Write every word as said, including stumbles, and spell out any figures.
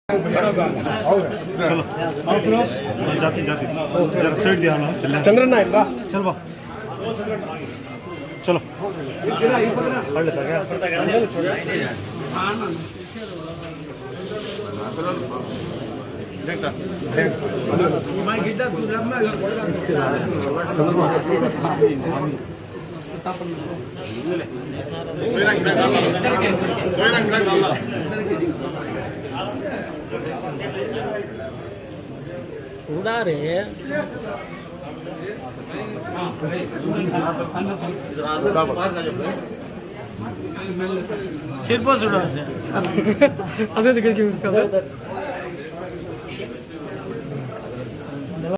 जाती जाती जरा साइड दिया ना चंद्रन ना चल बा चलो पढ़ लेता क्या देखता मैं गिद्दा तुरंत में उड़ा रे सिर पर उड़ा से अबे तो क्या